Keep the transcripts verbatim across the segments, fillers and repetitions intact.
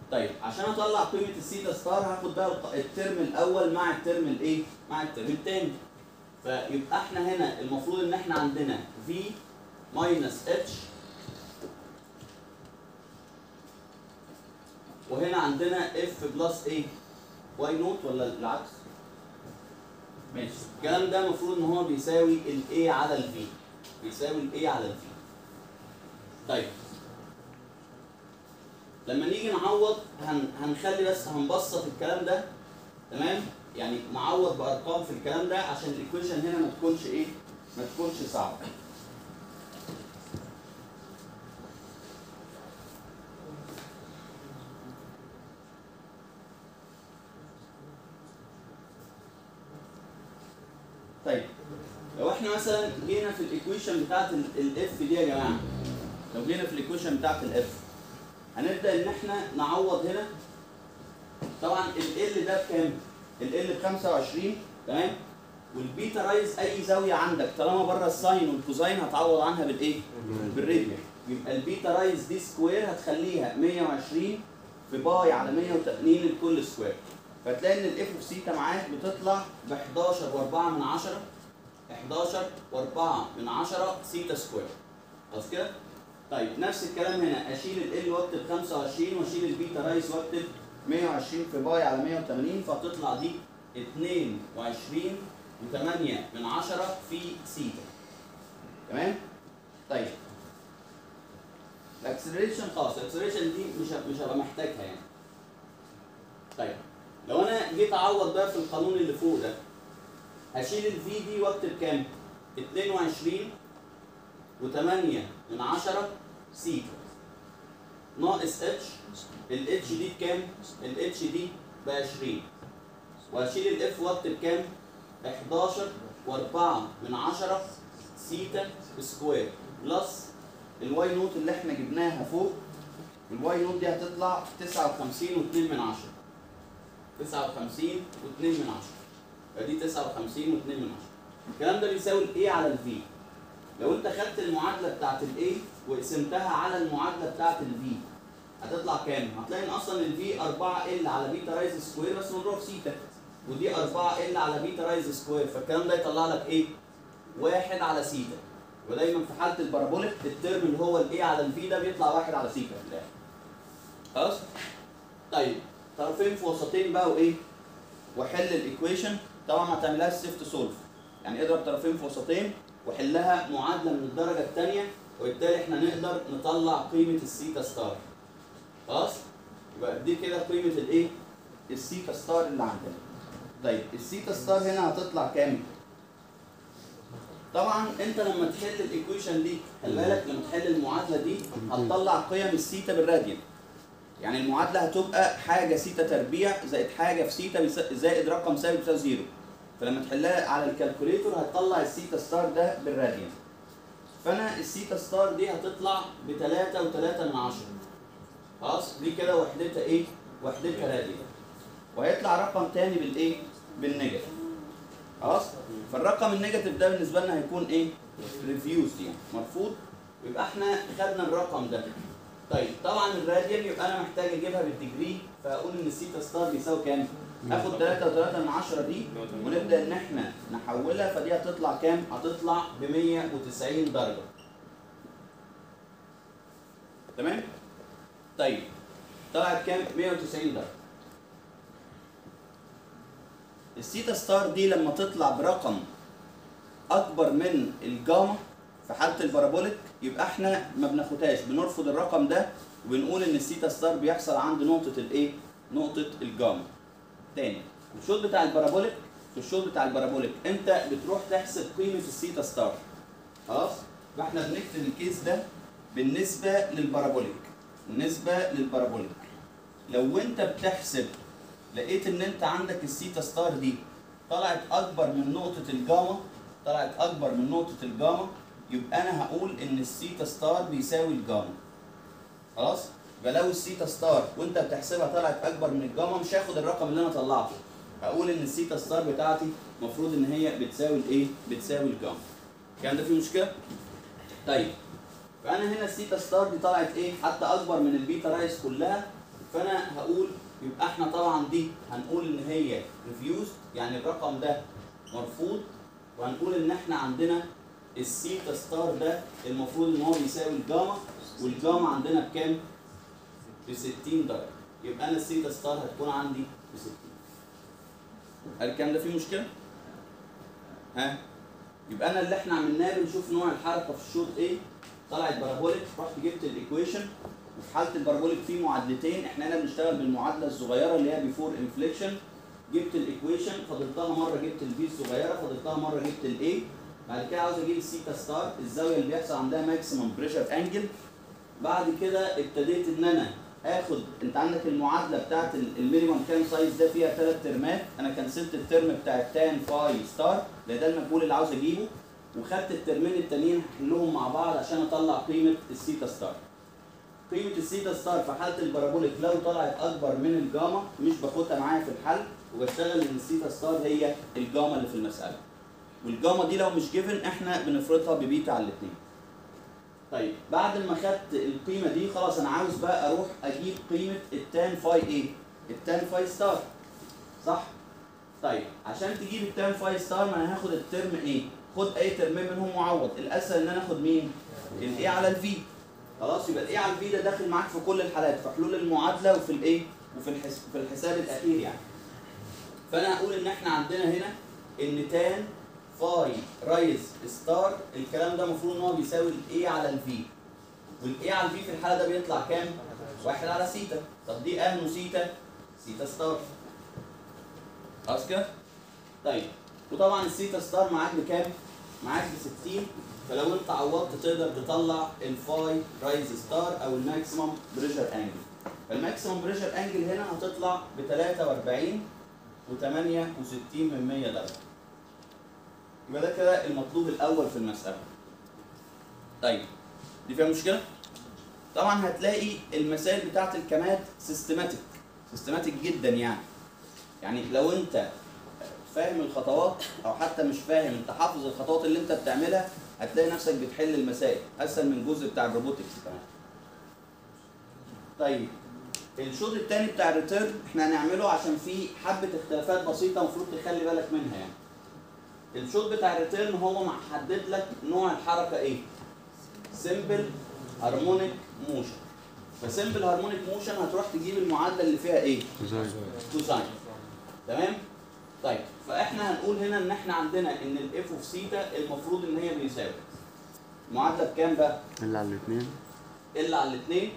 طيب عشان اطلع قيمه السيتا ستار هاخد بقى الترم الاول مع الترم الايه؟ مع الترم الثاني. فيبقى احنا هنا المفروض ان احنا عندنا في ماينس اتش، وهنا عندنا اف بلس ايه؟ واي نوت ولا العكس؟ ماشي. الكلام ده المفروض ان هو بيساوي الاي على الفي، بيساوي الاي على الفي. طيب لما نيجي نعوض هن... هنخلي بس هنبسط الكلام ده، تمام؟ يعني نعوض بارقام في الكلام ده عشان الايكويشن هنا ما تكونش ايه؟ ما تكونش صعبه. طيب لو احنا مثلا جينا في الايكويشن بتاعت الاف دي يا جماعه، لو جينا في الايكويشن بتاعت الاف هنبدا ان احنا نعوض هنا. طبعا ال ده بكام؟ ال ب خمسة وعشرين، تمام؟ والبيتا رايز اي زاويه عندك طالما بره الساين والكوزاين هتعوض عنها بالايه؟ بالراديان. يبقى البيتا رايز دي سكوير هتخليها مية وعشرين في باي على مية وتمانين لكل سكوير. فتلاقي ان الاف اوف سيتا معاك بتطلع ب حداشر واربعة من عشرة، حداشر واربعة من عشرة سيتا سكوير. خلاص كده؟ طيب نفس الكلام هنا، اشيل ال واكتب خمسة وعشرين واشيل البيتا رايز واكتب مية وعشرين في باي على مية وتمانين، فتطلع دي اتنين وعشرين وتمانية من عشرة في سيتا. تمام؟ طيب الاكسلريشن خلاص، الاكسلريشن دي مش مش هبقى محتاجها يعني. طيب لو انا جيت اعوض بقى في القانون اللي فوق ده، هشيل الفي دي واكتب كام؟ اتنين وعشرين وتمانية من عشرة سيتا ناقص اتش. الاتش دي بكام؟ الاتش دي ب عشرين، وهشيل الاف واكتب كام؟ حداشر واربعة من عشرة سيتا سكوير بلس الواي نوت اللي احنا جبناها فوق. الواي نوت دي هتطلع تسعة وخمسين واتنين من عشرة، تسعة وخمسين واتنين من عشرة، فدي تسعة وخمسين واتنين من عشرة. الكلام ده بيساوي الاي على الفي. لو انت خدت المعادله بتاعت الاي وقسمتها على المعادله بتاعت الفي هتطلع كام؟ هتلاقي ان اصلا الفي أربعة ال على بيتا رايز سكوير بس مضروب في سيتا، ودي أربعة ال على بيتا رايز سكوير، فالكلام ده يطلع لك ايه؟ واحد على سيتا. ودايما في حاله البارابوليك الترم اللي هو الاي على الفي ده بيطلع واحد على سيتا في الاخر. خلاص؟ طيب طرفين في وسطين بقى وايه؟ وحل الايكويشن. طبعا هتعملها سيفت سولف، يعني اضرب طرفين في وسطين وحلها معادله من الدرجه الثانيه، وبالتالي احنا نقدر نطلع قيمه السيتا ستار. خلاص؟ يبقى دي كده قيمه الايه؟ السيتا ستار اللي عندنا. طيب السيتا ستار هنا هتطلع كام؟ طبعا انت لما تحل الايكويشن دي خلي بالك، لما تحل المعادله دي هتطلع قيم السيتا بالراديان. يعني المعادله هتبقى حاجه سيتا تربيع زائد حاجه في سيتا زائد رقم ثابت بيساوي زيرو. فلما تحلها على الكالكوليتور هتطلع السيتا ستار ده بالراديان. فانا السيتا ستار دي هتطلع ب تلاتة وتلاتة من عشرة. خلاص؟ دي كده وحدتها ايه؟ وحدتها راديان. وهيطلع رقم تاني بالايه؟ بالنيجاتيف. خلاص؟ فالرقم النيجاتيف ده بالنسبه لنا هيكون ايه؟ ريفيوز يعني مرفوض. يبقى احنا خدنا الرقم ده. طيب طبعا الراديان يبقى انا محتاج اجيبها بالديجري، فاقول ان السيتا ستار بيساوي كام؟ اخد تلاتة وتلاتة من عشرة دي ونبدا ان احنا نحولها، فدي هتطلع كام؟ هتطلع ب مية وتسعين درجه. تمام؟ طيب طلعت كام؟ مية وتسعين درجه. السيتا ستار دي لما تطلع برقم اكبر من الجاما في حاله البارابوليك يبقى احنا ما بناخدهاش، بنرفض الرقم ده وبنقول ان السيتا ستار بيحصل عند نقطه الايه؟ نقطه الجاما. تاني الشوط بتاع البارابوليك، في الشوط بتاع البارابوليك انت بتروح تحسب قيمه السيتا ستار. خلاص؟ فاحنا بنكتب الكيس ده بالنسبه للبارابوليك، بالنسبه للبارابوليك. لو انت بتحسب لقيت ان انت عندك السيتا ستار دي طلعت اكبر من نقطه الجاما، طلعت اكبر من نقطه الجاما، يبقى انا هقول ان السيتا ستار بيساوي الجاما. خلاص؟ يبقى لو السيتا ستار وانت بتحسبها طلعت اكبر من الجاما مش هاخد الرقم اللي انا طلعته، هقول ان السيتا ستار بتاعتي المفروض ان هي بتساوي الايه؟ بتساوي الجاما. كان ده فيه مشكله؟ طيب فانا هنا السيتا ستار دي طلعت ايه؟ حتى اكبر من البيتا رايز كلها، فانا هقول يبقى احنا طبعا دي هنقول ان هي ريفيوزد، يعني الرقم ده مرفوض، وهنقول ان احنا عندنا السيتا ستار ده المفروض ان هو بيساوي الجاما، والجاما عندنا بكام؟ ب ستين درجه، يبقى انا السيتا ستار هتكون عندي ب ستين. هل الكلام ده فيه مشكله؟ ها؟ يبقى انا اللي احنا عملناه بنشوف نوع الحركه في الشوط ايه؟ طلعت بارابوليك، رحت جبت الايكويشن، وفي حاله البارابوليك في معادلتين، احنا هنا بنشتغل بالمعادله الصغيره اللي هي بيفور انفليكشن، جبت الايكويشن فضلتها مره جبت البي الصغيره، فضلتها مره جبت الاي، بعد كده عاوز اجيب السيتا ستار، الزاويه اللي بيحصل عندها ماكسيمم بريشر انجل. بعد كده ابتديت ان انا اخد، انت عندك المعادله بتاعت المينيمم كام سايز ده فيها ثلاث ترمات، انا كنسلت الترم بتاع التان فاي ستار ده ده المجهول اللي عاوز اجيبه، وخدت الترمين التانيين هحلهم مع بعض عشان اطلع قيمه السيتا ستار. قيمه السيتا ستار في حاله البارابوليك لو طلعت اكبر من الجاما مش باخدها معايا في الحل، وبشتغل ان السيتا ستار هي الجاما اللي في المساله. والجاما دي لو مش جيفن احنا بنفرضها ببيتا على الاثنين. طيب بعد ما خدت القيمه دي خلاص انا عاوز بقى اروح اجيب قيمه التان فاي ايه؟ التان فاي ستار. صح؟ طيب عشان تجيب التان فاي ستار ما انا هاخد الترم ايه؟ خد اي ترم منهم معوض، الاسهل ان انا اخد مين؟ الاي على الفي. خلاص يبقى الاي على الفي ده داخل معاك في كل الحالات، في حلول المعادله وفي الايه؟ وفي الحس... في الحساب الاخير يعني. فانا هقول ان احنا عندنا هنا ان تان فاي رايز ستار الكلام ده المفروض ان هو بيساوي الاي على الفي، والاي على الفي في الحاله ده بيطلع كام؟ واحد على سيتا. طب دي انه سيتا؟ سيتا ستار. خلاص كده؟ طيب وطبعا السيتا ستار معاك بكام؟ معاك ب ستين، فلو انت عوضت تقدر تطلع الفاي رايز ستار او الماكسيمم بريشر انجل. فالماكسيمم بريشر انجل هنا هتطلع ب ثلاثة وأربعين وثمانية وستين من مية درجه. يبقى ده كده المطلوب الاول في المساله. طيب دي فيها مشكله؟ طبعا هتلاقي المسائل بتاعت الكمات سيستماتيك سيستماتيك جدا يعني. يعني لو انت فاهم الخطوات او حتى مش فاهم انت حافظ الخطوات اللي انت بتعملها هتلاقي نفسك بتحل المسائل اسهل من الجزء بتاع الروبوتكس كمان. طيب الشوط الثاني بتاع الريتيرن احنا هنعمله عشان فيه حبه اختلافات بسيطه المفروض تخلي بالك منها يعني. الشوط بتاع الريتيرن هو محدد لك نوع الحركه ايه؟ سمبل هارمونيك موشن. فسمبل هارمونيك موشن هتروح تجيب المعادله اللي فيها ايه؟ كوزاين. كوزاين. تمام؟ طيب فاحنا هنقول هنا ان احنا عندنا ان الاف اوف سيتا المفروض ان هي بيساوي المعادله بكام بقى؟ ال على الاثنين ال على الاثنين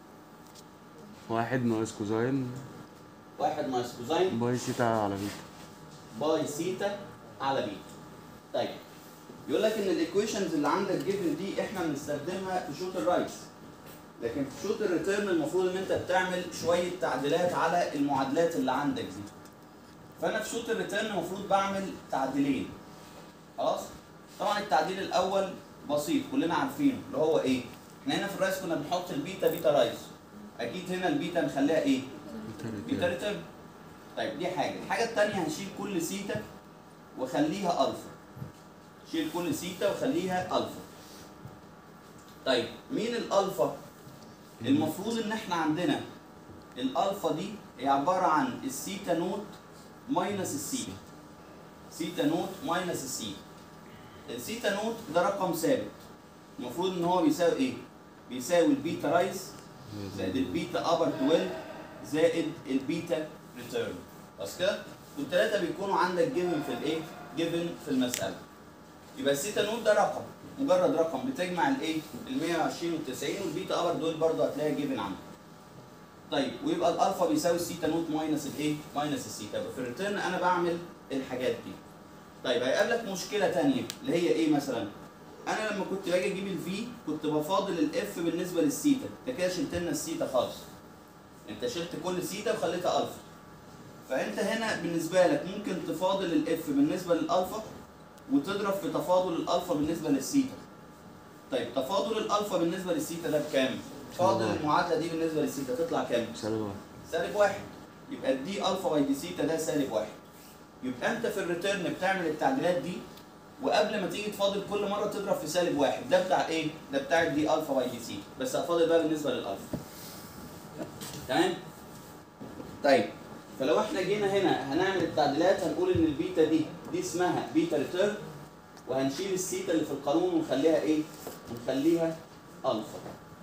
واحد ناقص كوزاين واحد ناقص كوزاين باي سيتا على بيتا باي سيتا على بيتا. طيب يقول لك ان الايكويشنز اللي عندك جيفن دي احنا بنستخدمها في شوط الرايس، لكن في شوط الريتيرن المفروض ان انت بتعمل شويه تعديلات على المعادلات اللي عندك دي. فانا في شوط الريتيرن المفروض بعمل تعديلين. خلاص؟ طبعا التعديل الاول بسيط كلنا عارفينه اللي هو ايه؟ احنا هنا في الرايس كنا بنحط البيتا بيتا رايس. اكيد هنا البيتا نخليها ايه؟ بيتا ريتيرن. طيب دي حاجه، الحاجه الثانيه هنشيل كل سيتا وخليها الفا. شيل كل سيتا وخليها الفا. طيب مين الالفا؟ المفروض ان احنا عندنا الالفا دي هي عباره عن السيتا نوت ماينس السيتا. سيتا نوت ماينس السيتا. السيتا نوت ده رقم ثابت. المفروض ان هو بيساوي ايه؟ بيساوي البيتا رايز زائد البيتا ابر اتناشر زائد البيتا ريتيرن. بس كده؟ والثلاثه بيكونوا عندك جيفن في الايه؟ جيفن في المساله. يبقى السيتا نوت ده رقم، مجرد رقم بتجمع الايه؟ ال مية وعشرين وال تسعين والبيتا ابر دول برضه هتلاقي جيفن عندك. طيب ويبقى الالفا بيساوي السيتا نوت ماينس الايه؟ ماينس السيتا. يبقى في الريتيرن انا بعمل الحاجات دي. طيب هيقابلك مشكله ثانيه اللي هي ايه مثلا؟ انا لما كنت باجي اجيب الفي كنت بفاضل الاف بالنسبه للسيتا، انت كده شلت لنا السيتا خالص. انت شلت كل سيتا وخليتها الفا. فانت هنا بالنسبه لك ممكن تفاضل الاف بالنسبه للالفا وتضرب في تفاضل الالفا بالنسبه للسيتا. طيب تفاضل الالفا بالنسبه للسيتا ده بكام؟ فاضل المعادله دي بالنسبه للسيتا تطلع كام؟ سالب واحد. سالب واحد. يبقى دي الفا باي دي سيتا ده سالب واحد. يبقى انت في الريتيرن بتعمل التعديلات دي وقبل ما تيجي تفاضل كل مره تضرب في سالب واحد. ده بتاع ايه؟ ده بتاع دي الفا باي دي سيتا، بس هفاضل بقى بالنسبه للالفا. تمام؟ طيب فلو احنا جينا هنا هنعمل التعديلات، هنقول ان البيتا دي دي اسمها بيتا ريتيرن، وهنشيل السيتا اللي في القانون ونخليها ايه؟ ونخليها الفا.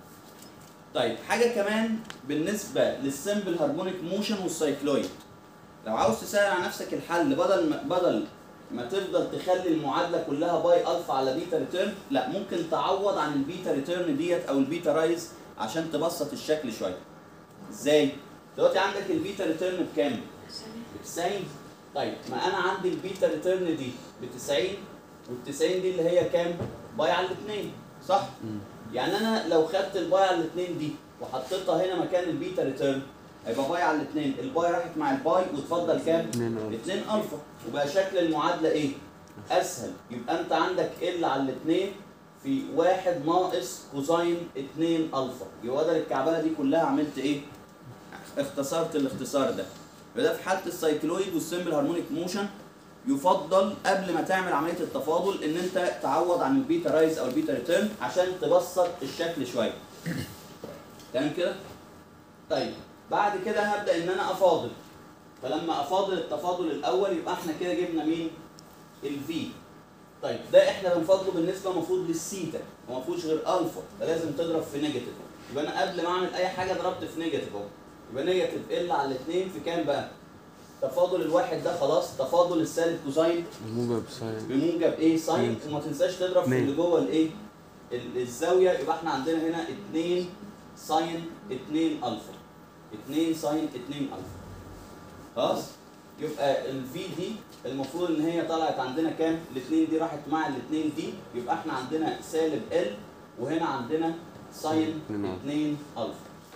طيب حاجه كمان بالنسبه للسمبل هارمونيك موشن والسايكلويد، لو عاوز تسهل على نفسك الحل، بدل ما بدل ما تفضل تخلي المعادله كلها باي الفا على بيتا ريتيرن، لا ممكن تعوض عن البيتا ريتيرن ديت او البيتا رايز عشان تبسط الشكل شويه. ازاي؟ دلوقتي عندك البيتا ريتيرن بكام؟ ب تسعين. طيب ما انا عندي البيتا ريتيرن دي ب تسعين، وال تسعين دي اللي هي كام؟ باي على الاثنين، صح؟ مم. يعني انا لو خدت الباي على الاثنين دي وحطيتها هنا مكان البيتا ريتيرن، هيبقى باي على الاثنين، الباي راحت مع الباي وتفضل كام؟ اتنين الفا، وبقى شكل المعادله ايه؟ اسهل. يبقى انت عندك ال على الاثنين في واحد ناقص كوزين اتنين الفا، يبقى بدل الكعبله دي كلها عملت ايه؟ اختصرت الاختصار ده. يبقى ده في حاله السايكلويد والسمبل هارمونيك موشن، يفضل قبل ما تعمل عمليه التفاضل ان انت تعوض عن البيتا رايز او البيتا ريتيرن عشان تبسط الشكل شويه. تمام كده؟ طيب بعد كده هبدا ان انا افاضل. فلما افاضل التفاضل الاول يبقى احنا كده جبنا مين؟ الفي. طيب ده احنا بنفاضله بالنسبه المفروض للسيتا، وما فيهوش غير الفا، فلازم تضرب في نيجاتيف. يبقى انا قبل ما اعمل اي حاجه ضربت في نيجاتيف اهو. يبقى نيجاتيف ال على الاثنين في كام بقى؟ تفاضل الواحد ده خلاص، تفاضل السالب كوزين بموجب ساين بموجب ايه؟ ساين، وما تنساش تضرب في اللي جوه الايه؟ الزاويه. يبقى احنا عندنا هنا اتنين ساين اتنين الفا، اتنين ساين اتنين الفا. خلاص؟ يبقى الفي دي المفروض ان هي طلعت عندنا كام؟ الاثنين دي راحت مع الاثنين دي، يبقى احنا عندنا سالب ال، وهنا عندنا ساين اتنين الفا.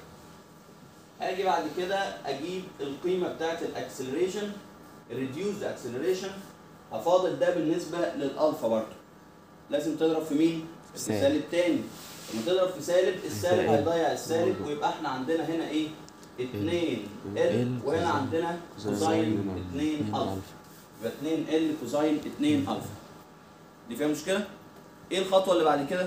اجي بعد كده اجيب القيمه بتاعت الاكسلريشن، الريديوسد اكسلريشن، هفاضل ده بالنسبه للالفا برضه. لازم تضرب في مين؟ في سالب تاني. لما تضرب في سالب، السالب هيضيع السالب، ويبقى احنا عندنا هنا ايه؟ اتنين ال، وهنا عندنا كوزين اتنين الفا. يبقى اتنين ال كوزين اتنين الفا. دي فيها مشكله؟ ايه الخطوه اللي بعد كده؟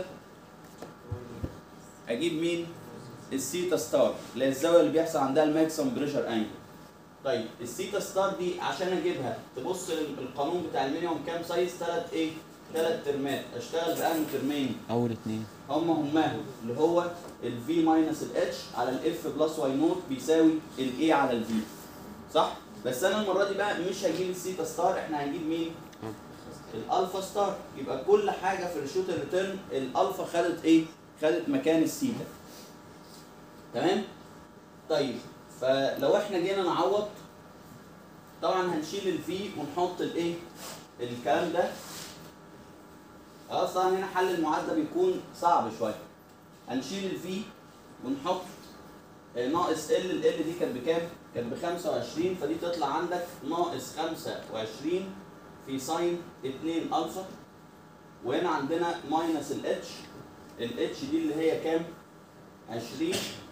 اجيب مين؟ السيتا ستار، اللي هي الزاويه اللي بيحصل عندها الماكسيمم بريشر انجل. طيب السيتا ستار دي عشان اجيبها تبص القانون بتاع المينيموم كام سايز؟ ثلاث ايه؟ ثلاث ترمات. اشتغل بانهي ترمين؟ اول اتنين هم هم اللي هو الفي ماينس الاتش على الاف بلس واي نوت بيساوي الاي على الفي، صح؟ بس انا المره دي بقى مش هجيب السيتا ستار، احنا هنجيب مين؟ الالفا ستار. يبقى كل حاجه في الشوت الريتيرن الالفا خدت ايه؟ خدت مكان السيتا. تمام؟ طيب فلو احنا جينا نعوض، طبعا هنشيل الفي ونحط الايه؟ الكلام ده. خلاص طبعا هنا حل المعادله بيكون صعب شويه. هنشيل الفي ونحط ناقص ال، ال دي كانت بكام؟ كانت ب خمسة وعشرين، فدي تطلع عندك ناقص خمسة وعشرين في ساين اتنين الفا، وهنا عندنا ماينس الاتش، الاتش دي اللي هي كام؟ عشرين.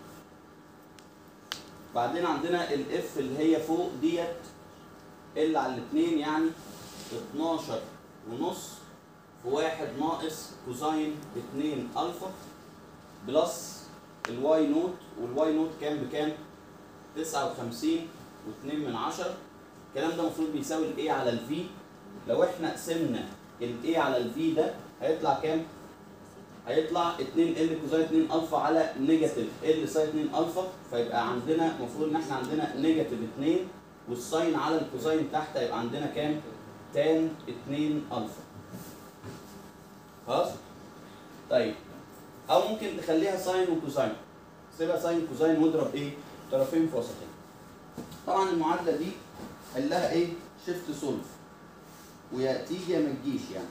بعدين عندنا الاف اللي هي فوق ديت ال على الاثنين، يعني اتناشر ونص في واحد ناقص كوزين اتنين الفا بلس الواي نوت، والواي نوت كام بكام؟ تسعة وخمسين واتنين من عشرة. الكلام ده المفروض بيساوي الاي على الفي. لو احنا قسمنا الاي على الفي ده هيطلع كام؟ هيطلع اتنين ال كوزين اتنين الفا على نيجاتيف ال ساين اتنين الفا، فيبقى عندنا المفروض ان احنا عندنا نيجاتيف اتنين، والساين على الكوزين تحت هيبقى عندنا كام؟ تان اتنين الفا. خلاص؟ طيب او ممكن تخليها ساين وكوزين، سيبها ساين كوزين واضرب ايه؟ طرفين في وسطين. طبعا المعادله دي حلها ايه؟ شيفت سولف، ويا تيجي يا ما تجيش يعني.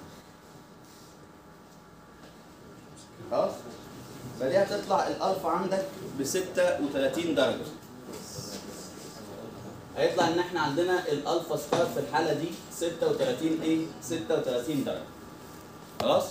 خلاص؟ فدي هتطلع الالفا عندك ب ستة وتلاتين درجه. هيطلع ان احنا عندنا الالفا ستار في الحاله دي ستة وتلاتين ايه؟ ستة وتلاتين درجه. خلاص؟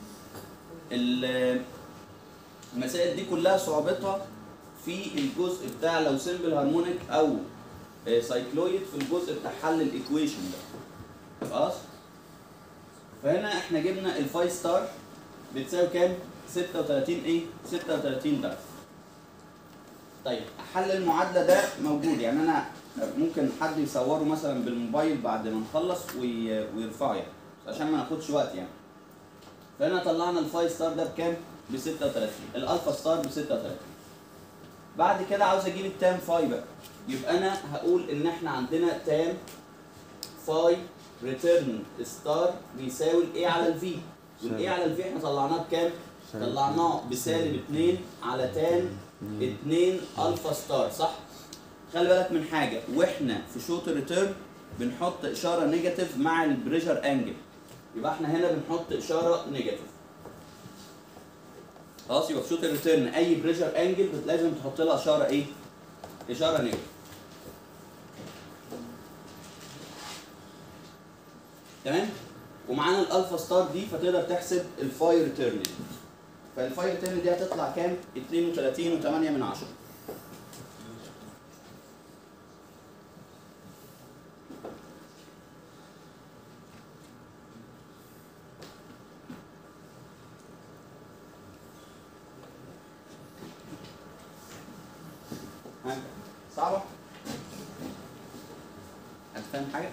المسائل دي كلها صعوبتها في الجزء بتاع لو سمبل هارمونيك او سايكلويد، في الجزء بتاع حل الايكويشن ده. خلاص؟ فهنا احنا جبنا الفاي ستار بتساوي كام؟ ستة وتلاتين ايه؟ ستة وتلاتين درجه. طيب حل المعادله ده موجود، يعني انا ممكن حد يصوره مثلا بالموبايل بعد ما نخلص وي... ويرفعه يعني عشان ما ناخدش وقت يعني. فهنا طلعنا الفاي ستار ده بكام؟ ب ستة وتلاتين، الالفا ستار ب ستة وتلاتين. بعد كده عاوز اجيب التان فاي بقى، يبقى انا هقول ان احنا عندنا تان فاي ريتيرن ستار بيساوي الايه على الفي، والايه على الفي احنا طلعناه بكام؟ طلعناه بسالب اتنين على تان اتنين الفا ستار، صح؟ خلي بالك من حاجه، واحنا في شوط الريتيرن بنحط اشاره نيجاتيف مع البريشر انجل، يبقى احنا هنا بنحط اشاره نيجاتيف. خلاص، يبقى في شوط الريتيرن اي بريشر انجل لازم تحط لها اشاره ايه؟ اشاره نيجاتيف. تمام؟ ومعانا الالفا ستار دي فتقدر تحسب الفاي ريتيرن دي. فالفاي ريتيرن دي هتطلع كام؟ اتنين وتلاتين وتمانية من عشرة. ها؟ صعبة؟ هتفهم حاجة؟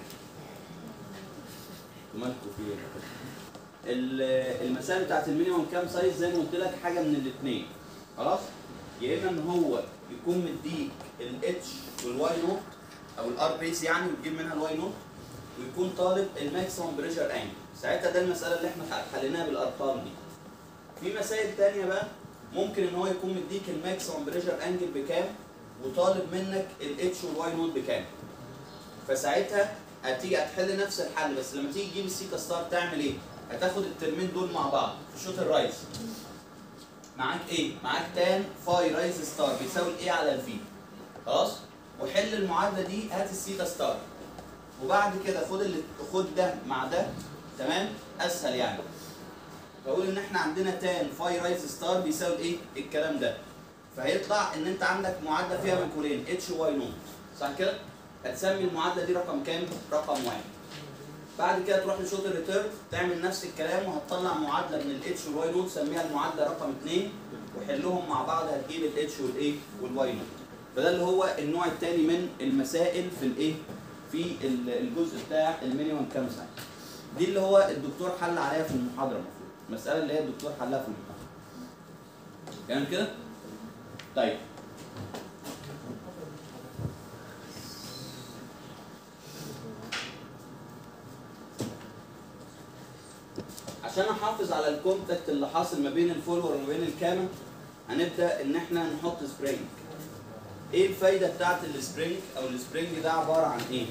ومالكوا في ايه؟ المسائل بتاعت المينيمم كام سايز زي ما قلت لك حاجة من الاثنين. خلاص؟ يا اما ان هو يكون مديك الاتش والواي نوت او الار بيس يعني وتجيب منها الواي نوت، ويكون طالب الماكسيمم بريشر انجل، ساعتها ده المسألة اللي احنا حليناها بالارقام دي. في مسائل ثانية بقى ممكن ان هو يكون مديك الماكسيمم بريشر انجل بكام وطالب منك الاتش والواي نوت بكام. فساعتها هتيجي هتحل نفس الحل، بس لما تيجي تجيب السيتا ستار تعمل ايه؟ هتاخد الترمين دول مع بعض في شوط الرايز. معاك ايه؟ معاك تان فاي رايز ستار بيساوي الايه على الفي. خلاص؟ وحل المعادله دي، هات السيتا ستار. وبعد كده خد اللي خد ده مع ده، تمام؟ اسهل يعني. بقول ان احنا عندنا تان فاي رايز ستار بيساوي ايه؟ الكلام ده. فهيطلع ان انت عندك معادله فيها مجهولين اتش واي نوت، صح كده؟ هتسمي المعادله دي رقم كام؟ رقم واحد. بعد كده تروح لشوط الريتيرن تعمل نفس الكلام وهتطلع معادله من الاتش والواي نوت سميها المعادله رقم اتنين، وحلهم مع بعض هتجيب الاتش والايه؟ والواي نوت. فده اللي هو النوع الثاني من المسائل في الايه؟ في الجزء بتاع المينيمم كام ساعه. دي اللي هو الدكتور حل عليها في المحاضره المفروض، المساله اللي هي الدكتور حلها في المحاضره. تمام كده؟ طيب عشان احافظ على الكونتاكت اللي حاصل ما بين الفولور وما بين الكامل، هنبدا ان احنا نحط سبرينج. ايه الفايده بتاعت السبرينج؟ او السبرينج ده عباره عن ايه؟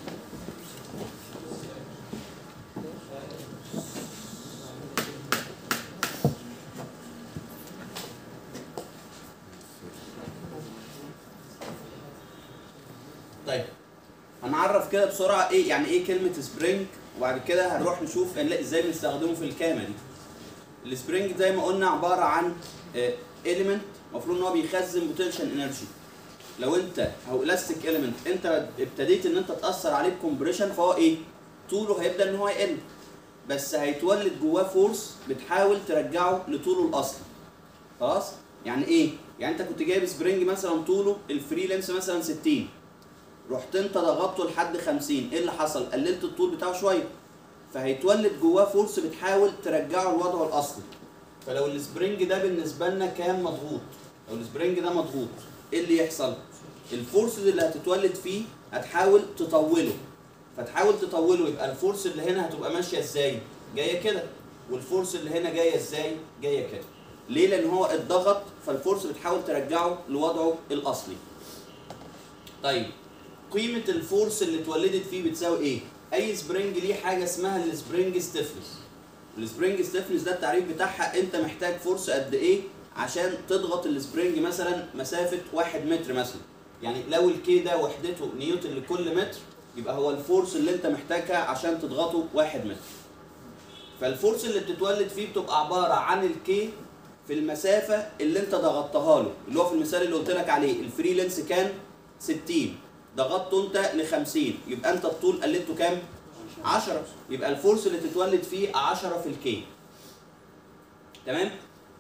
طيب هنعرف كده بسرعه ايه يعني ايه كلمه سبرينج، وبعد كده هنروح نشوف ازاي بنستخدمه في الكامه دي. السبرينج زي ما قلنا عباره عن اليمنت المفروض ان هو بيخزن بوتنشال انرجي. لو انت او الاستيك اليمنت انت ابتديت ان انت تاثر عليه بكمبريشن، فهو ايه؟ طوله هيبدا ان هو يقل، بس هيتولد جواه فورس بتحاول ترجعه لطوله الاصلي. خلاص؟ يعني ايه؟ يعني انت كنت جايب سبرينج مثلا طوله الفري لينس مثلا ستين، رحت انت ضغطته لحد خمسين، ايه اللي حصل؟ قللت الطول بتاعه شويه، فهيتولد جواه فورس بتحاول ترجعه لوضعه الاصلي. فلو السبرينج ده بالنسبه لنا كان مضغوط، لو السبرينج ده مضغوط، ايه اللي يحصل؟ الفورس اللي هتتولد فيه هتحاول تطوله، فتحاول تطوله يبقى الفورس اللي هنا هتبقى ماشيه ازاي؟ جايه كده، والفورس اللي هنا جايه ازاي؟ جايه كده. ليه؟ لان هو اتضغط فالفورس بتحاول ترجعه لوضعه الاصلي. طيب قيمه الفورس اللي اتولدت فيه بتساوي ايه؟ اي سبرينج ليه حاجه اسمها السبرينج ستيفنس. السبرينج ستيفنس ده التعريف بتاعها انت محتاج فورس قد ايه عشان تضغط السبرينج مثلا مسافه واحد متر مثلا. يعني لو الكي ده وحدته نيوتن لكل متر، يبقى هو الفورس اللي انت محتاجها عشان تضغطه واحد متر. فالفورس اللي بتتولد فيه بتبقى عباره عن الكي في المسافه اللي انت ضغطتها له، اللي هو في المثال اللي قلت لك عليه الفري لينس كان ستين، ضغطته انت ل خمسين، يبقى انت الطول قللته كام؟ عشرة، يبقى الفورس اللي تتولد فيه عشرة في الكي. تمام؟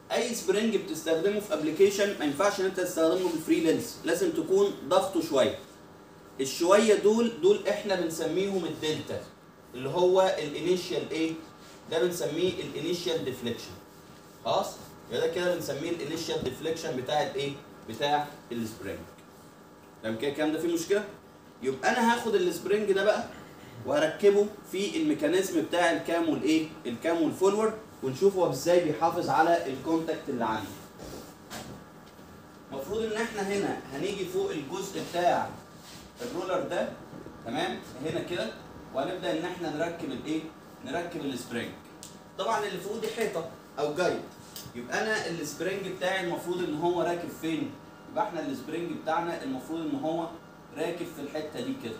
اي سبرينج بتستخدمه في ابلكيشن ما ينفعش ان انت تستخدمه بالفريلانس، لازم تكون ضغطه شويه. الشويه دول دول احنا بنسميهم الدلتا، اللي هو الانيشال ايه؟ ده بنسميه الانيشال ديفليكشن. خلاص؟ يبقى ده كده بنسميه الانيشال ديفليكشن بتاع الايه؟ بتاع السبرينج. تمام كده الكلام ده فيه مشكله؟ يبقى انا هاخد السبرينج ده بقى وهركبه في الميكانيزم بتاع الكام والايه؟ الكام والفولور، ونشوف هو ازاي بيحافظ على الكونتاكت اللي عندي. المفروض ان احنا هنا هنيجي فوق الجزء بتاع الرولر ده، تمام؟ هنا كده، وهنبدا ان احنا نركب الايه؟ نركب السبرينج. طبعا اللي فوق دي حيطه او جايد، يبقى انا السبرينج بتاعي المفروض ان هو راكب فين؟ يبقى احنا السبرينج بتاعنا المفروض ان هو راكب في الحته دي كده.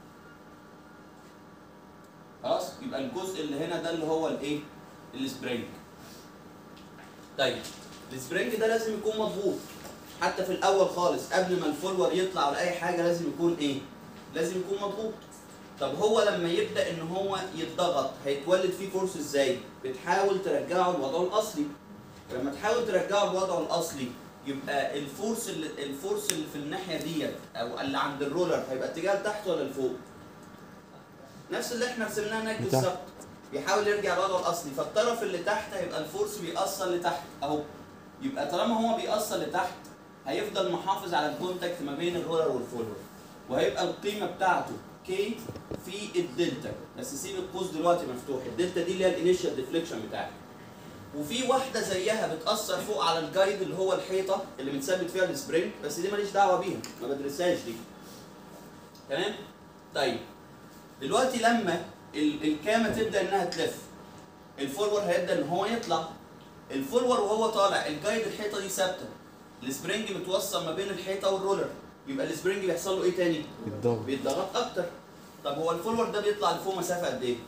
خلاص؟ يبقى الجزء اللي هنا ده اللي هو الايه؟ السبرينج. طيب السبرينج ده لازم يكون مضبوط. حتى في الاول خالص قبل ما الفولور يطلع ولا اي حاجه لازم يكون ايه؟ لازم يكون مضبوط. طب هو لما يبدا ان هو يتضغط هيتولد فيه فورس ازاي؟ بتحاول ترجعه لوضعه الاصلي. لما تحاول ترجعه لوضعه الاصلي يبقى الفورس اللي الفورس اللي في الناحيه ديت او اللي عند الرولر هيبقى اتجاه لتحت ولا لفوق؟ نفس اللي احنا رسمناه هناك بالظبط. بيحاول يرجع لوضعه الاصلي، فالطرف اللي تحت هيبقى الفورس بيأثر لتحت اهو. يبقى طالما هو بيأثر لتحت هيفضل محافظ على الكونتاكت ما بين الرولر والفولور، وهيبقى القيمه بتاعته كي في الدلتا، بس سيب القوس دلوقتي مفتوح. الدلتا دي اللي هي الانيشال ديفليكشن بتاعك. وفي واحده زيها بتاثر فوق على الجايد اللي هو الحيطه اللي متثبت فيها السبرينج، بس دي ماليش دعوه بيها، ما بدرسهاش دي. تمام؟ طيب دلوقتي لما الكامه تبدا انها تلف، الفولور هيبدا ان هو يطلع. الفولور وهو طالع الجايد الحيطه دي ثابته، السبرينج متوصل ما بين الحيطه والرولر، يبقى السبرينج بيحصل له ايه تاني؟ بيتضغط بيتضغط اكتر. طب هو الفولور ده بيطلع لفوق مسافه قد ايه؟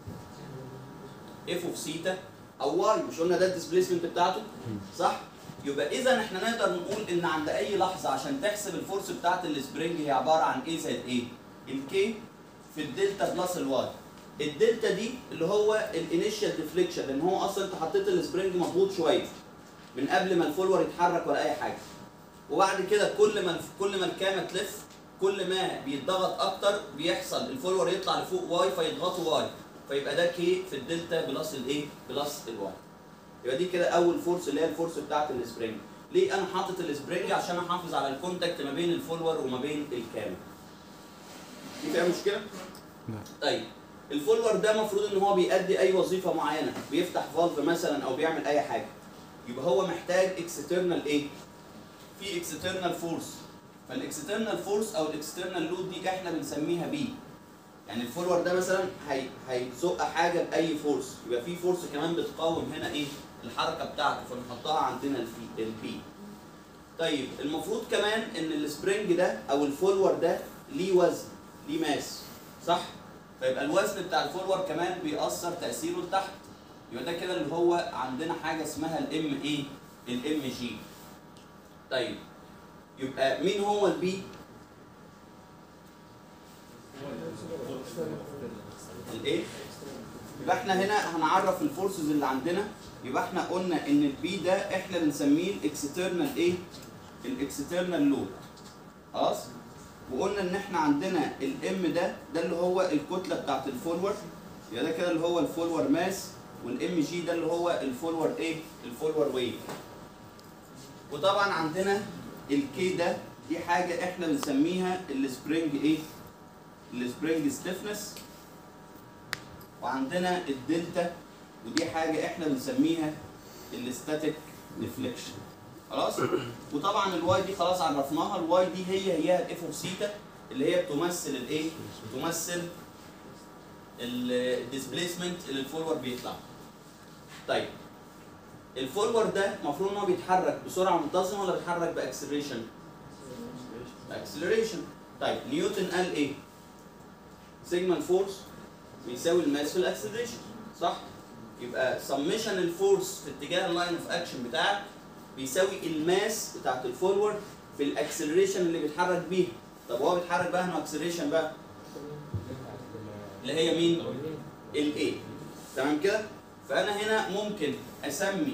اف اوف سيتا او واي، مش قلنا ده الديسبيسمنت بتاعته؟ صح؟ يبقى اذا احنا نقدر نقول ان عند اي لحظه عشان تحسب الفورس بتاعت السبرينج هي عباره عن ايه زائد ايه؟ الكي في الدلتا بلس الواي. الدلتا دي اللي هو الانيشال ديفليكشن، لان هو اصلا انت حطيت السبرينج مضغوط شويه من قبل ما الفولور يتحرك ولا اي حاجه. وبعد كده كل ما كل ما الكامه تلف كل ما بيتضغط اكتر بيحصل الفولور يطلع لفوق واي فيضغطوا واي، فيبقى ده كي في الدلتا بلس الايه؟ بلس الواي. يبقى دي كده اول فورس اللي هي الفورس بتاعت السبرينج. ليه انا حاطط السبرينج؟ عشان احافظ على الكونتاكت ما بين الفولور وما بين الكامه. دي فيها مشكله؟ لا. طيب الفولور ده المفروض ان هو بيأدي اي وظيفه معينه، بيفتح فالف مثلا او بيعمل اي حاجه. يبقى هو محتاج اكسترنال ايه؟ في اكسترنال فورس. فالاكسترنال فورس او الاكسترنال لود دي احنا بنسميها بي. يعني الفولور ده مثلا هي هيزق حاجه باي فورس، يبقى في فورس كمان بتقاوم هنا ايه؟ الحركه بتاعته، فنحطها عندنا الفي البي. طيب المفروض كمان ان السبرينج ده او الفولور ده ليه وزن، ليه ماس، صح؟ فيبقى الوزن بتاع الفولور كمان بيأثر تأثيره لتحت. يبقى ده كده اللي هو عندنا حاجه اسمها الام ايه؟ الام جي. طيب يبقى مين هو البي؟ الايه؟ يبقى احنا هنا هنعرف الفورسز اللي عندنا. يبقى احنا قلنا ان البي ده احنا بنسميه الاكسترنال ايه؟ الاكسترنال لود. خلاص؟ وقلنا ان احنا عندنا الام ده ده اللي هو الكتله بتاعت الفولور، يبقى ده كده اللي هو الفولور ماس، والام جي ده اللي هو الفولور ايه؟ الفولور ويت. وطبعا عندنا الكي ده دي حاجه احنا بنسميها السبرينج ايه؟ السبرينج ستيفنس. وعندنا الدلتا ودي حاجه احنا بنسميها الستاتيك ديفليكشن. خلاص؟ وطبعا الواي دي خلاص عرفناها، الواي دي هي هي الاف اوف سيتا اللي هي بتمثل الايه؟ بتمثل الديسبيسمنت اللي الفولور بيطلع. طيب الفولور ده المفروض ان هو بيتحرك بسرعه منتظمه ولا بيتحرك باكسلريشن؟ باكسلريشن. طيب نيوتن قال ايه؟ سيجما الفورس بيساوي الماس في الاكسلريشن، صح؟ يبقى سميشن الفورس في اتجاه اللاين اوف اكشن بتاعك بيساوي الماس بتاعت الفولور في الاكسلريشن اللي بيتحرك بيها. طب هو بيتحرك بقى انه اكسلريشن بقى اللي هي مين؟ الاي. تمام كده؟ فانا هنا ممكن اسمي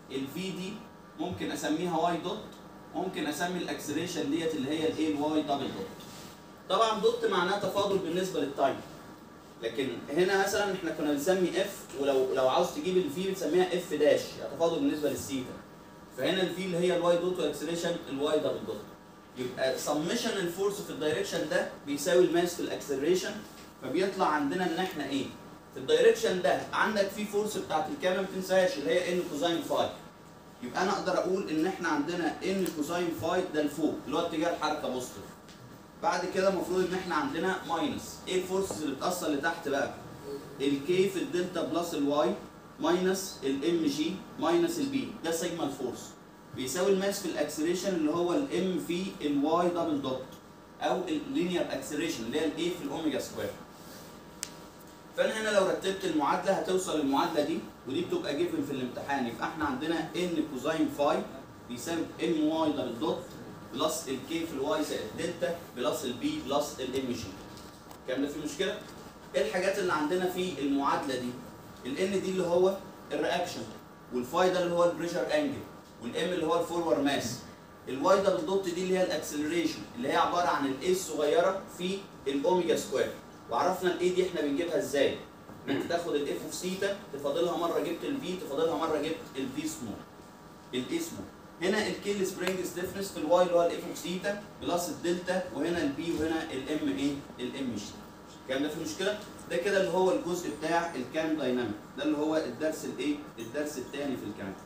الفي دي ممكن اسميها واي دوت، ممكن اسمي الاكسلريشن ديت اللي هي الايه الواي دبل دوت. طبعا دوت معناه تفاضل بالنسبه للتايم، لكن هنا مثلا احنا كنا بنسمي اف، ولو لو عاوز تجيب الفي بتسميها اف داش، يعني تفاضل بالنسبه للسيتا. فهنا الفي اللي هي الواي دوت والاكسلريشن الواي دبل دوت. يبقى سمشن الفورس في الدايركشن ده بيساوي الماس في الاكسلريشن، فبيطلع عندنا ان احنا ايه؟ في الدايركشن ده عندك في فورس بتاعت الكاميرا ما تنساهاش اللي هي ان كوزاين فاي. يبقى انا اقدر اقول ان احنا عندنا ان كوزاين فاي ده لفوق اللي هو اتجاه الحركه بوزيتيف. بعد كده المفروض ان احنا عندنا ماينس، ايه الفورسز اللي بتاثر لتحت بقى؟ الكي في الدلتا بلس الواي ماينس الام جي ماينس البي، ده سيجما الفورس بيساوي الماس في الاكسلريشن اللي هو الام في الواي دبل دوت او اللينير اكسلريشن اللي هي الاي في الاوميجا سكوير. فانا هنا لو رتبت المعادله هتوصل للمعادله دي، ودي بتبقى جيفن في الامتحان. يبقى احنا عندنا ان كوزاين فاي بيساوي ام واي دبل دوت بلس الكي في الواي زائد دلتا بلس البي بلس الام جي. الكلام ده فيه مشكله؟ ايه الحاجات اللي عندنا في المعادله دي؟ الان دي اللي هو الرياكشن، والفاي ده اللي هو البريشر انجل، والام اللي هو الفورورد ماس. الواي دبل دوت دي اللي هي الاكسلريشن اللي هي عباره عن الاي الصغيره في الاوميجا سكوير. وعرفنا الاي دي احنا بنجيبها ازاي؟ انت تاخد الاف اوف سيتا تفاضلها مره جبت الفي، تفاضلها مره جبت الفي سمول الاي سمول. هنا الكي السبرينج ستيفنس في الواي اللي هو الاف اوف سيتا بلس الدلتا، وهنا البي وهنا الام ايه؟ الام جي. الكلام ده فيه مشكله؟ ده كده اللي هو الجزء بتاع الكام دايناميك، ده اللي هو الدرس الايه؟ الدرس الثاني في الكام.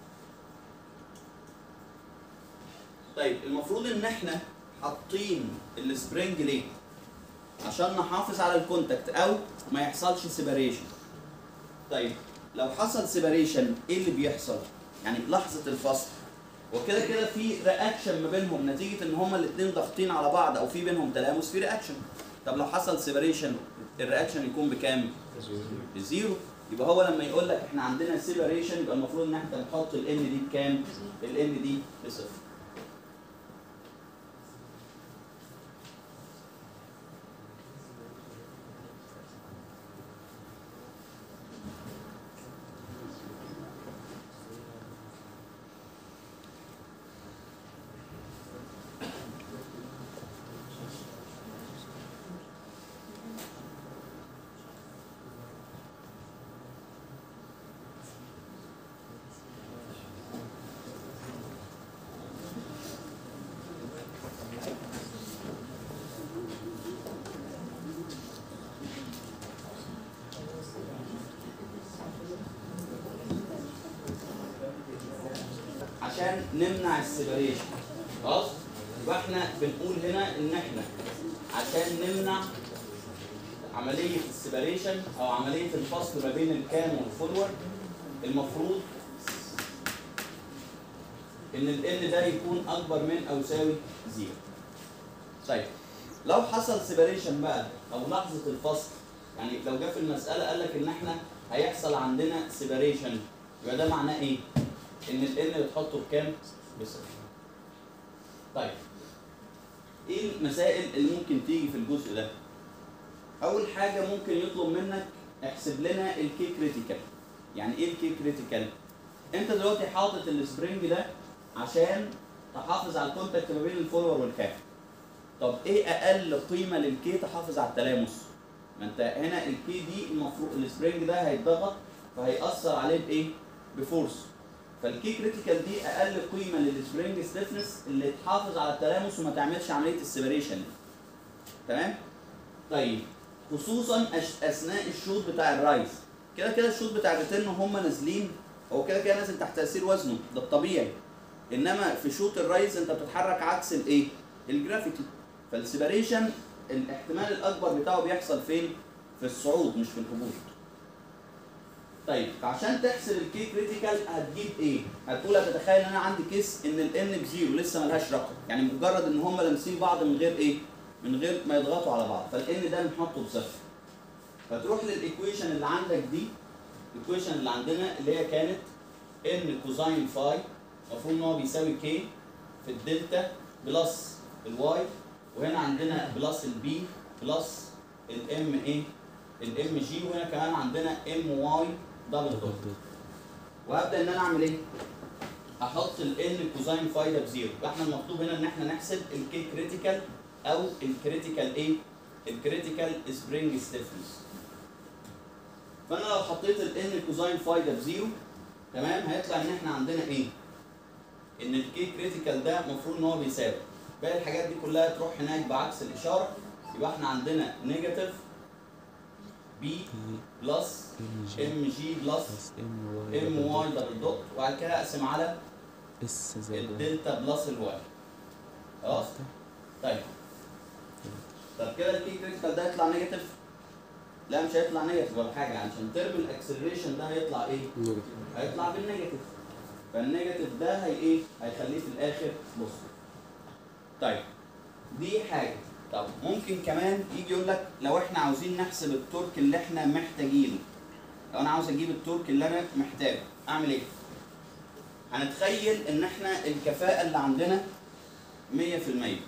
طيب المفروض ان احنا حاطين السبرينج ليه؟ عشان نحافظ على الكونتاكت او ما يحصلش سيباريشن. طيب لو حصل سيباريشن ايه اللي بيحصل؟ يعني لحظه الفصل وكده كده في رياكشن ما بينهم نتيجه ان هما الاثنين ضاغطين على بعض او في بينهم تلامس في رياكشن. طب لو حصل سيباريشن الرياكشن يكون بكام؟ بزيرو. يبقى هو لما يقول لك احنا عندنا سيباريشن يبقى المفروض ان احنا نحط الان دي بكام؟ الان دي بصفر. عشان نمنع السيباريشن. خلاص؟ يبقى احنا بنقول هنا ان احنا عشان نمنع عمليه السيباريشن او عمليه الفصل ما بين الكام والفورورد المفروض ان الان ده يكون اكبر من او يساوي زيرو. طيب لو حصل سيباريشن بقى او لحظه الفصل، يعني لو جه في المساله قال لك ان احنا هيحصل عندنا سيباريشن، يبقى ده معناه ايه؟ ان الان بتحطه بكام؟ بصفر. طيب ايه المسائل اللي ممكن تيجي في الجزء ده؟ اول حاجه ممكن يطلب منك احسب لنا الكي كريتيكال. يعني ايه الكي كريتيكال؟ انت دلوقتي حاطط السبرينج ده عشان تحافظ على الكونتاكت ما بين الفولور والكاب. طب ايه اقل قيمه للكي تحافظ على التلامس؟ ما انت هنا الكي دي المفروض السبرينج ده هيتضغط فهيأثر عليه بايه؟ بفورس. فالكي كريتيكال دي اقل قيمه للسبرينج ستيفنس اللي تحافظ على التلامس وما تعملش عمليه السيبريشن. تمام؟ طيب خصوصا اثناء الشوط بتاع الرايز. كده كده الشوط بتاع الريتيرن وهم نازلين هو كده كده نازل تحت تاثير وزنه، ده الطبيعي. انما في شوط الرايز انت بتتحرك عكس الايه؟ الجرافيتي. فالسيبريشن الاحتمال الاكبر بتاعه بيحصل فين؟ في الصعود مش في الهبوط. طيب عشان تحسب الكي كريتيكال هتجيب ايه؟ هتقول هتتخيل ان انا عندي كيس ان الان بزيرو لسه ملهاش رقم، يعني مجرد ان هم لامسين بعض من غير ايه؟ من غير ما يضغطوا على بعض، فالان ده بنحطه بصفر. فتروح للايكويشن اللي عندك دي، الايكويشن اللي عندنا اللي هي كانت ان كوزاين فاي المفروض ان هو بيساوي كي في الدلتا بلس الواي، وهنا عندنا بلس البي بلس الام ايه؟ الام جي، وهنا كمان عندنا ام واي دبل دوت. وهبدا ان انا اعمل ايه؟ هحط ال n كوزاين فاي ده بزيرو. يبقى احنا المطلوب هنا ان احنا نحسب الكي كريتيكال او الكريتيكال ايه؟ الكريتيكال سبرينج ستيفنس. فانا لو حطيت ال n كوزاين فاي ده بزيرو تمام هيطلع ان احنا عندنا ايه؟ ان الكي كريتيكال ده المفروض ان هو بيساوي باقي الحاجات دي كلها تروح هناك بعكس الاشاره. يبقى احنا عندنا نيجاتيف بي بلس ام جي بلس ام واي دبل دوت وبعد كده اقسم على اس زائد الدلتا بلس الواي. خلاص؟ طيب طب كده الكي كريتيكال ده هيطلع نيجاتيف؟ لا مش هيطلع نيجاتيف ولا حاجه، عشان ترم الاكسلريشن ده هيطلع ايه؟ نيجاتيف. هيطلع بالنيجاتيف. فالنيجاتيف ده هي ايه؟ هيخليه في الاخر بوزيتيف. طيب دي حاجه. طب ممكن كمان يجي يقول لك لو احنا عاوزين نحسب التورك اللي احنا محتاجينه، لو انا عاوز اجيب التورك اللي انا محتاجه اعمل ايه؟ هنتخيل ان احنا الكفاءه اللي عندنا مية في المية.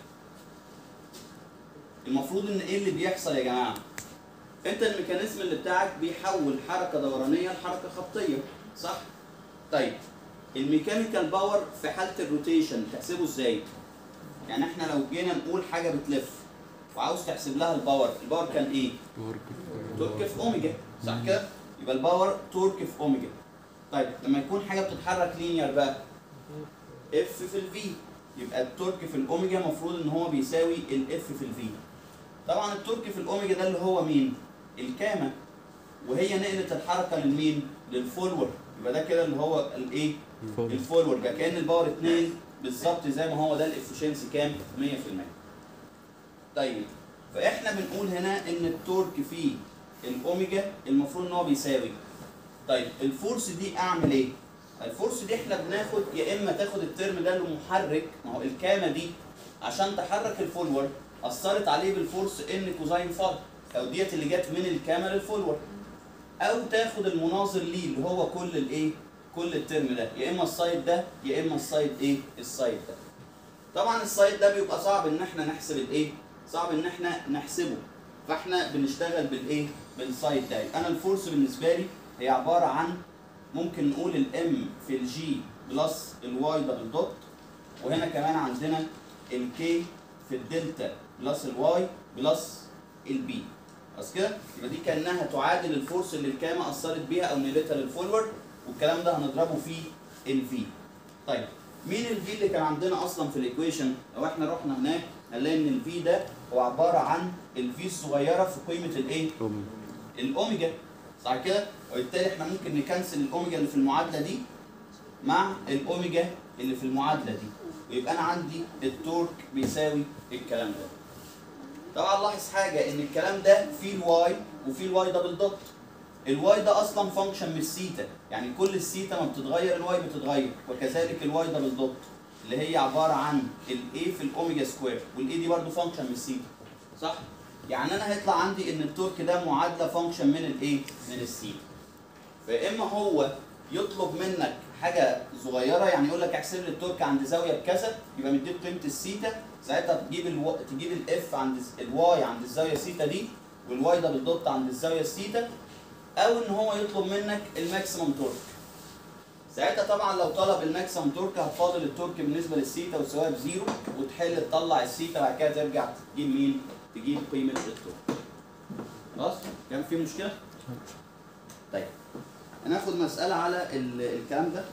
المفروض ان ايه اللي بيحصل يا جماعه؟ انت الميكانيزم اللي بتاعك بيحول حركه دورانيه لحركه خطيه، صح؟ طيب الميكانيكال باور في حاله الروتيشن تحسبه ازاي؟ يعني احنا لو جينا نقول حاجه بتلف وعاوز تحسب لها الباور، الباور كان ايه؟ تورك في اوميجا، صح كده؟ يبقى الباور تورك في اوميجا. طيب لما يكون حاجه بتتحرك لينير بقى اف في الفي، يبقى التورك في الاوميجا المفروض ان هو بيساوي الاف في الفي. طبعا التورك في الاوميجا ده اللي هو مين؟ الكامه، وهي نقلت الحركه للمين؟ للفولورد. يبقى ده كده اللي هو الايه؟ الفولورد. يبقى كان الباور اتنين بالظبط زي ما هو ده الافشنسي كام؟ مية في المية. طيب فاحنا بنقول هنا ان التورك في الاوميجا المفروض ان هو بيساوي. طيب الفورس دي اعمل ايه؟ الفورس دي احنا بناخد يا اما تاخد الترم ده اللي محرك، ما هو الكامه دي عشان تحرك الفولورد اثرت عليه بالفورس ان كوزاين فاي، او ديت اللي جت من الكامه للفولورد، او تاخد المناظر ليه اللي هو كل الايه؟ كل الترم ده، يا اما السايد ده يا اما السايد ايه؟ السايد ده. طبعا السايد ده بيبقى صعب ان احنا نحسب الايه؟ صعب ان احنا نحسبه، فاحنا بنشتغل بالايه؟ بالسايد ده. انا الفورس بالنسبه لي هي عباره عن ممكن نقول الام في الجي بلس الواي دبل دوت، وهنا كمان عندنا الكي في الدلتا بلس الواي بلس البي. بس كده يبقى دي كانها تعادل الفورس اللي الكامه اثرت بيها او نقلتها للفولورد، والكلام ده هنضربه في الفي. طيب مين الفي اللي كان عندنا اصلا في الايكويشن؟ لو احنا رحنا هناك هنلاقي ان الفي ده هو عباره عن الفي الصغيره في قيمه الايه؟ الاوميجا، صح كده؟ وبالتالي احنا ممكن نكنسل الاوميجا اللي في المعادله دي مع الاوميجا اللي في المعادله دي، ويبقى انا عندي التورك بيساوي الكلام ده. طبعا لاحظ حاجه ان الكلام ده فيه الواي وفيه الواي دبل دوت. الواي ده اصلا فانكشن من السيتا، يعني كل السيتا ما بتتغير الواي بتتغير، وكذلك الواي دبل دوت اللي هي عباره عن الاي في الاوميجا سكوير، والاي دي برضه فانكشن من السيتا، صح؟ يعني انا هيطلع عندي ان التورك ده معادله فانكشن من الايه؟ من السيتا. فاما هو يطلب منك حاجه صغيره، يعني يقول لك احسب لي التورك عند زاويه بكذا، يبقى مديك قيمه السيتا، ساعتها تجيب الو... تجيب الاف عند الواي عند الزاويه سيتا دي، والواي دبل دوت عند الزاويه السيتا، او ان هو يطلب منك الماكسيمم تورك. ساعتها طبعا لو طلب الماكسيمم تورك هتفاضل التورك بالنسبه للسيتا وتساويها بزيرو، وتحل تطلع السيتا، بعد كده ترجع تجيب مين؟ تجيب قيمه التورك. خلاص؟ كان في مشكله؟ طيب هناخد مساله على الكلام ده.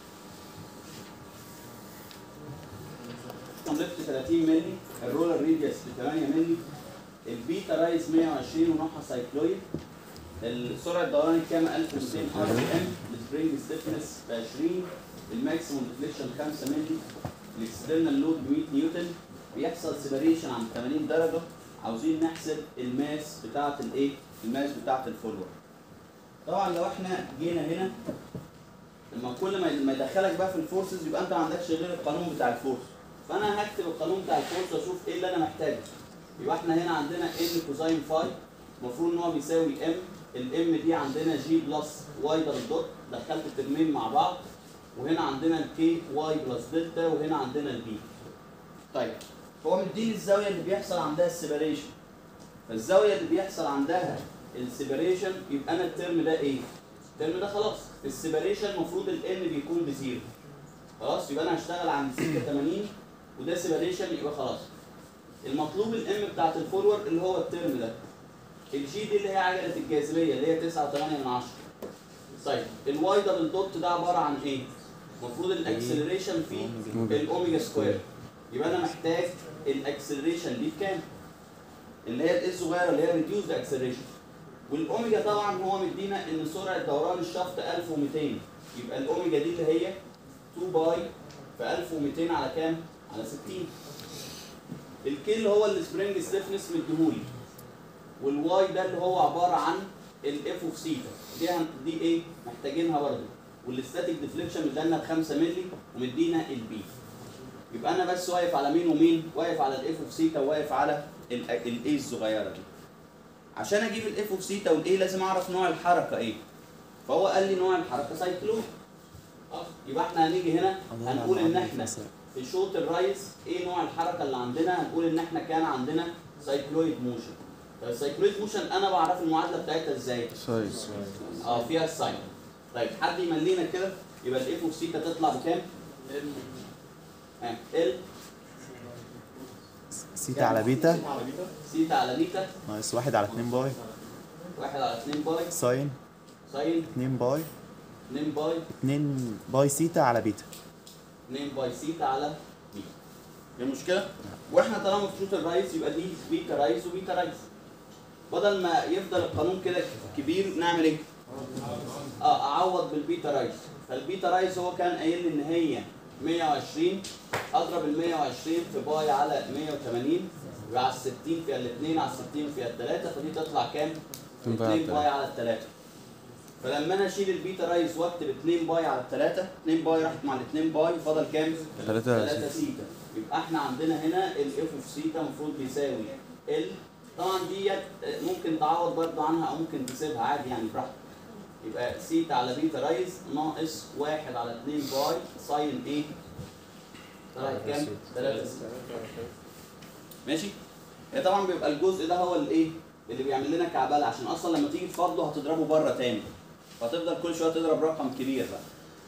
ليفت ثلاثين مللي، الرولر ريديوس ثمانية مللي، البيتا رايس مية وعشرين ونوعها سايكلويد، السرعه الدوران الكامله ألف ومئتين ار بي ام، السبرينج ستيفنس ب عشرين، الماكسيموم ديفليكشن خمسة مللي، الاكسترنال لود ب مية نيوتن، بيحصل سيبريشن عند ثمانين درجه. عاوزين نحسب الماس بتاعه الايه؟ الماس بتاعه الفولور. طبعا لو احنا جينا هنا لما كل ما يدخلك بقى في الفورسز يبقى انت ما عندكش غير القانون بتاع الفورس، فانا هكتب القانون بتاع الفورس واشوف ايه اللي انا محتاجه. يبقى احنا هنا عندنا ان كوزاين فاي المفروض ان هو بيساوي ام، الام دي عندنا جي بلس واي دبل دوت، دخلت الترمين مع بعض، وهنا عندنا الكي واي بلس دلتا، وهنا عندنا البي. طيب هو مديني الزاويه اللي بيحصل عندها السيبريشن، فالزاويه اللي بيحصل عندها السيبريشن يبقى انا الترم ده ايه؟ الترم ده خلاص السيبريشن المفروض الان بيكون بزيرو. خلاص يبقى انا هشتغل عند سيتا ثمانين وده سيبريشن يبقى خلاص. المطلوب الام بتاعت الفورورد اللي هو الترم ده. الجي دي اللي هي عجله الجاذبيه اللي هي تسعة وثمانية من عشرة. طيب الواي دبل دوت ده عباره عن ايه؟ المفروض الاكسلريشن فيه الاوميجا سكوير. يبقى انا محتاج الاكسلريشن دي بكام؟ اللي هي الاس صغيره اللي هي ريديوسد اكسلريشن. والاوميجا طبعا هو مدينا ان سرعه دوران الشفط ألف ومئتين، يبقى الاوميجا دي اللي هي اتنين باي في ألف ومئتين على كام؟ على ستين. الكي اللي هو السبرينج ستيفنس مديهولي. والواي ده اللي هو عباره عن الاف اوف سيتا، دي دي ايه؟ محتاجينها برضه. والستاتيك ديفليكشن مدينا ب خمسة مللي ومدينا البي. يبقى انا بس واقف على مين ومين؟ واقف على الاف اوف سيتا وواقف على الاي الصغيره دي. عشان اجيب الاف اوف سيتا والاي لازم اعرف نوع الحركه ايه. فهو قال لي نوع الحركه سايكلون. يبقى احنا هنيجي هنا هنقول ان احنا في شوط الرايس ايه نوع الحركه اللي عندنا؟ هنقول ان احنا كان عندنا سايكلويد موشن. طيب السايكلويد موشن انا بعرف المعادله بتاعتها ازاي؟ ساين. اه فيها الساين. طيب حد يملينا كده يبقى الاف اوف سيتا تطلع بكام؟ ال ال سيتا على بيتا سيتا على بيتا ناقص واحد على اتنين باي واحد على اتنين باي ساين ساين اتنين باي اتنين باي اتنين باي سيتا على بيتا اتنين باي سيتا على بيتا. دي المشكله؟ واحنا طالما في شوط الرايس يبقى دي بيتا رايس وبيتا رايس. بدل ما يفضل القانون كده كبير نعمل ايه؟ اه اعوض بالبيتا رايس. فالبيتا رايس هو كان قايل لي ان هي مية وعشرين، اضرب ال مية وعشرين في باي على مية وتمانين يبقى على ستين فيها الاثنين على ستين فيها الثلاثه، فدي تطلع كام؟ اتنين باي على الثلاثه. فلما انا اشيل البيتا رايس واكتب اتنين باي على الثلاثه، اتنين باي راحت مع الاثنين باي فضل كام؟ ثلاثة سيتا. يبقى احنا عندنا هنا الاف اوف سيتا المفروض بيساوي ال. طبعا ديت ممكن تعوض برضه عنها او ممكن تسيبها عادي يعني براحتك. يبقى سيتا على بيتا رايز ناقص واحد على اتنين باي ساين ايه؟ طلعت كام؟ ثلاثة سيتا. ماشي؟ هي طبعا بيبقى الجزء ده هو الايه؟ اللي بيعمل لنا كعبله عشان اصلا لما تيجي تفضله هتضربه بره تاني. فهتفضل كل شويه تضرب رقم كبير بقى.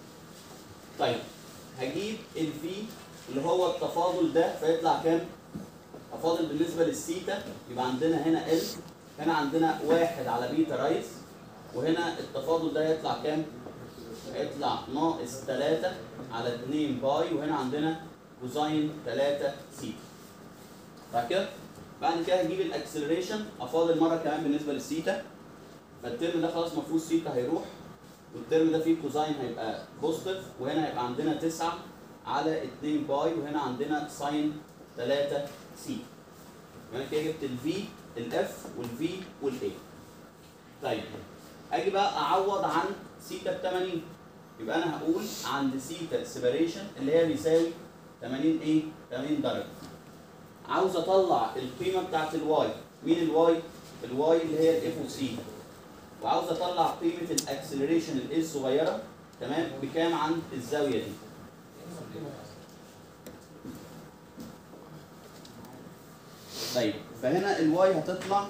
طيب هجيب الفي اللي هو التفاضل ده فيطلع كام؟ تفاضل بالنسبه للسيتا يبقى عندنا هنا ال، هنا عندنا واحد على بيتا رايز، وهنا التفاضل ده هيطلع كام؟ هيطلع ناقص ثلاثة على اتنين باي، وهنا عندنا كوزاين ثلاثة سيتا. بعد كده بعد كده هجيب الاكسلريشن افاضل مره كمان بالنسبه للسيتا. فالترم ده خلاص مفروض سيتا هيروح، والترم ده فيه كوزاين هيبقى بوزيتيف، وهنا هيبقى عندنا تسعة على اتنين باي، وهنا عندنا ساين ثلاثة سيتا. يبقى انا كده جبت الفي الاف والفي والاي. طيب اجي بقى اعوض عن سيتا ب ثمانين. يبقى انا هقول عند سيتا سيبريشن اللي هي بيساوي ثمانين ايه؟ ثمانين درجه. عاوز اطلع القيمه بتاعت الواي. مين الواي؟ الواي اللي هي الاف اوف سي. وعاوز اطلع قيمه الاكسلريشن الاي الصغيره تمام بكام عند الزاويه دي. طيب فهنا الواي هتطلع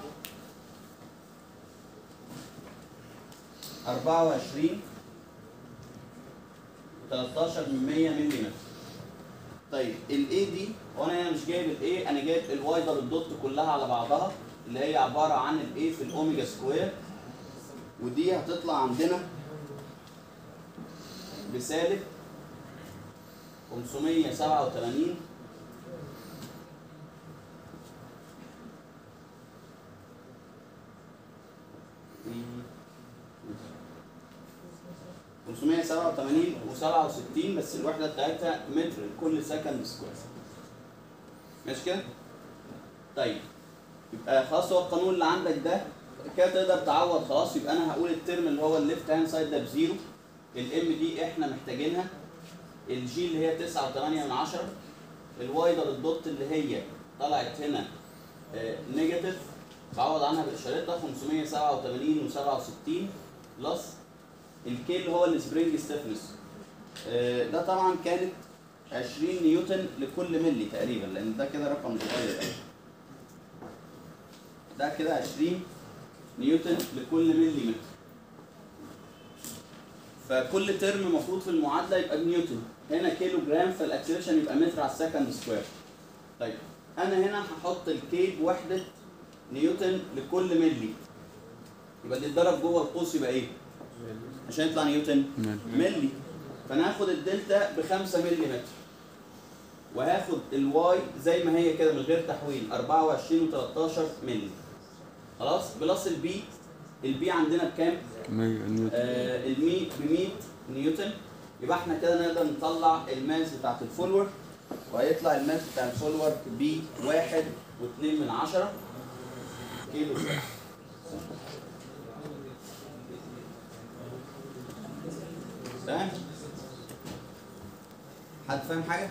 أربعة وعشرين وتلتاشر من مية ملم. طيب الاي دي وانا هنا مش جايب الاي، انا جايب الواي دبل دوت كلها على بعضها اللي هي عباره عن الاي في الاوميجا سكوير، ودي هتطلع عندنا بسالب خمسمية سبعة وتمانين خمسمية سبعة وتمانين وسبعة وستين، بس الوحده بتاعتها متر لكل سكند سكوير. ماشي كده؟ طيب يبقى خلاص هو القانون اللي عندك ده كده تقدر تعوض خلاص. يبقى انا هقول الترم اللي هو الليفت هاند سايد ده بزيرو، الام دي احنا محتاجينها، الجي اللي هي تسعة وتمانية من عشرة، الواي ده الدوت اللي هي طلعت هنا آه نيجاتيف بعوض عنها باشارتها خمسمية سبعة وتمانين وسبعة وستين بلس الكي اللي هو السبرينج ستيفنس. آه ده طبعا كانت عشرين نيوتن لكل ملي تقريبا، لان ده كده رقم صغير قوي. ده كده عشرين نيوتن لكل ملي متر. فكل ترم المفروض في المعادله يبقى بنيوتن، هنا كيلو جرام فالاكسلريشن يبقى متر على السكند سكوير. طيب انا هنا هحط الكي بوحده نيوتن لكل ملي، يبقى دي اتضرب جوه القوس يبقى ايه؟ عشان يطلع نيوتن ملي. فانا هاخد الدلتا ب خمسة ملي متر، وهاخد الواي زي ما هي كده من غير تحويل أربعة وعشرين وتلتاشر ملي. خلاص بلس البي، البي عندنا بكام؟ مية نيوتن. آه المي ب مية نيوتن. يبقى احنا كده نقدر نطلع الماس بتاعت الفولور، وهيطلع الماس بتاع الفولور ب واحد واتنين من عشرة كيلو جرام. تمام؟ حد فاهم حاجة؟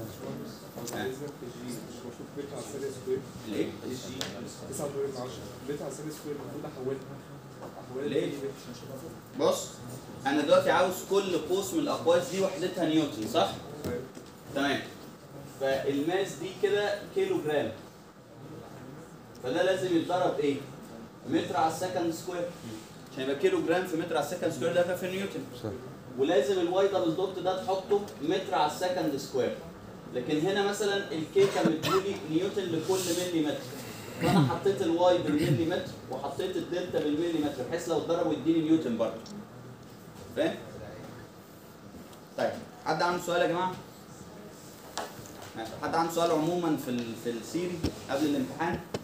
ليه؟ تسعة وتمانين من عشرة بيت على سالب سكوير المفروض احولها احولها ليه؟ بص انا دلوقتي عاوز كل قوس من الاقواس دي وحدتها نيوتن صح؟ تمام. فالماس دي كده كيلو جرام، فده لازم يتضرب ايه؟ متر على السكند سكوير، عشان يبقى كيلو جرام في متر على السكند سكوير ده في نيوتن. صح. ولازم الواي دبل دوت ده تحطه متر على السكند سكوير. لكن هنا مثلا الكي كان مديولي نيوتن لكل ملي متر، فانا حطيت الواي بالملي متر وحطيت الدلتا بالملي متر بحيث لو اتضربوا يديني نيوتن برضه. فاهم؟ طيب حد عنده سؤال يا جماعه؟ حد عنده سؤال عموما في ال في السيري قبل الامتحان؟